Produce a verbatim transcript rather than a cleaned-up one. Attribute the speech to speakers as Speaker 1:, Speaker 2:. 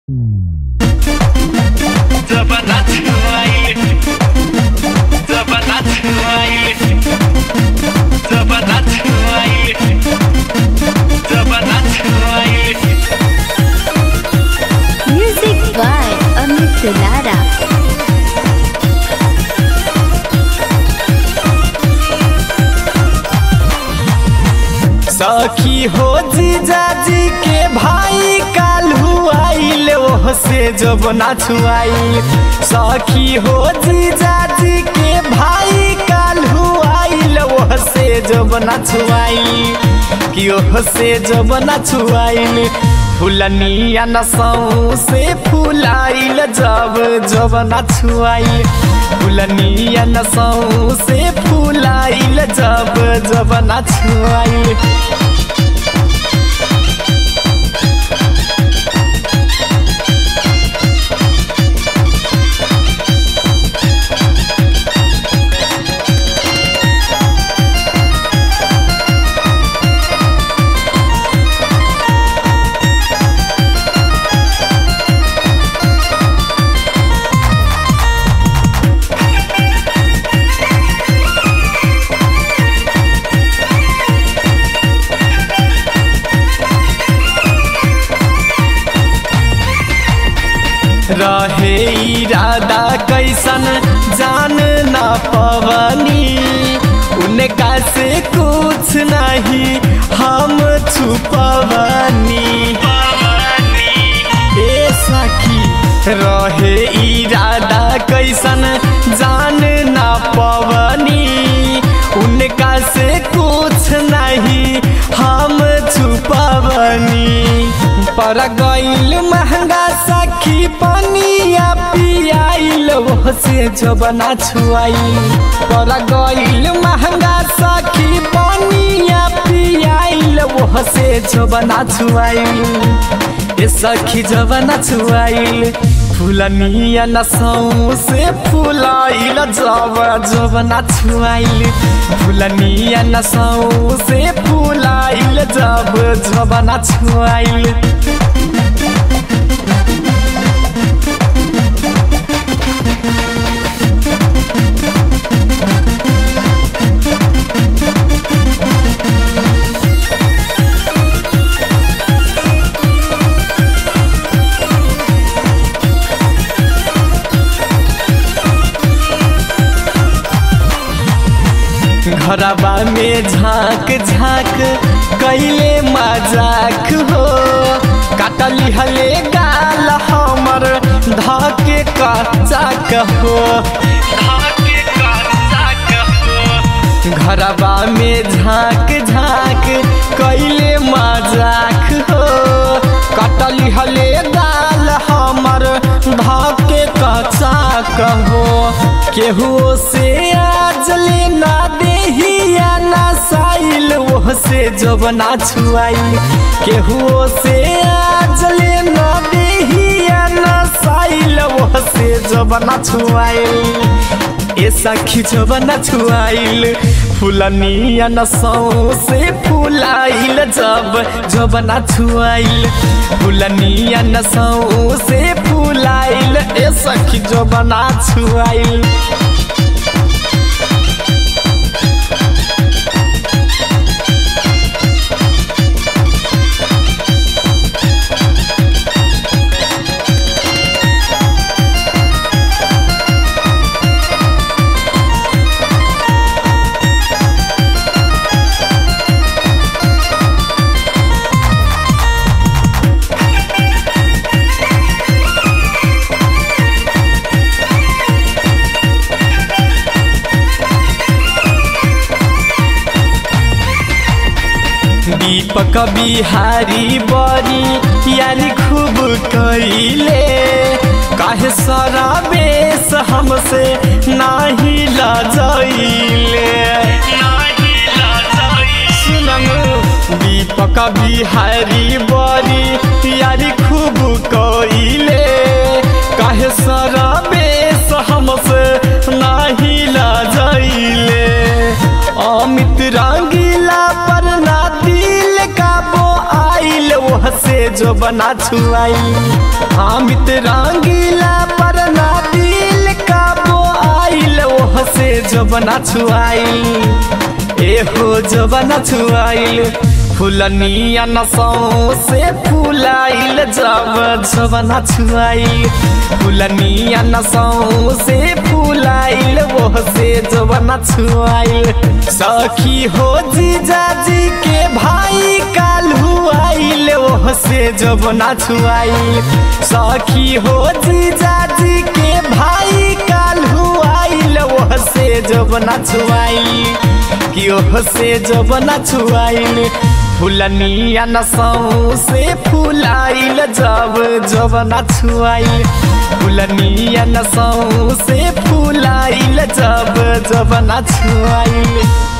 Speaker 1: Music by Amit Dulara.
Speaker 2: सखी हो जीजाजी के भाई काल्हू आइल ओह से जब ना छुआइल। सखी हो जीजाजी के भाई काल्हू आइल ओह से जब ना छुआइल कि ओह से जब ना छुआइल। फुलनिया नसों से फुलाइल जब जब ना छुआइल। फुलनिया नसों से फुलाइल जब जब ना छुआइल। रहे इरादा कैसन जान ना पवनी। उनका से कुछ नहीं हम छुपवनी। ए सखी रहे इरादा कैसन जान ना पवनी। उनका से कुछ नहीं हम छुपवनी। पर गईल महंगा सखी पनिया पियाइल ओह से जब ना छुआइल। पर गईल महंगा सखी पनिया पियाइल ओह से जब ना छुआइल। ए सखी जब ना छुआइल। फुलनिया नसों से फुलाइल जब जब ना छुआइल। फुलनिया नसों से फुलाइल जब जब ना छुआइल। घरबा में झाँक झाँक कैले मजाक हो। काटली हले गाल हमर धके कचाक हो। घरबा में झाँक झाँक कैले मजाक हो। काटली हले गाल हमर धके कचाक हो। केहू से आज लेना देहिया ना साइल ओह से जब ना छुआइल। केहू से आज लेना देहिया ना साइल ओह से जब ना छुआइल। ए सखी जब ना छुआइल। फुलनिया नसों से फुलाइल जब जब ना छुआइल। फुलनिया नसों से फुलाइल ए सखी जब ना छुआइल। दीपक बिहारी बड़ी यारी खूब कैले। काहे सारा बेस हमसे नाही लजाइले। सुनंग दीपक बिहारी बड़ी यारी खूब कैले। काहे सारा बेस हमसे नाही लजाइले। अमित रंगीला पर ना दिल का बो आइल ओह से जबना छुआई। अमित रंगीला पर ना दिल काबो आइल ओह से जबना छुआई। एहो जबना छुआइल फुलनिया नसौ से फुलाइल जब जबना छुआइल। फुलनिया नसौ से फुलाइल वो से जबना छुआइल। सखी हो जीजाजी के भाई काल्हू आइल वो से जबना छुआइल। सखी हो जीजाजी के भाई काल्हू आइल वो से जबना छुआइल। कि ओह से जबना छुआइल फुलनिया नसौ से फुलाइल जब जबना छुआइल। फुलनिया नसौ से फुलाइल जब जबना छुआइल।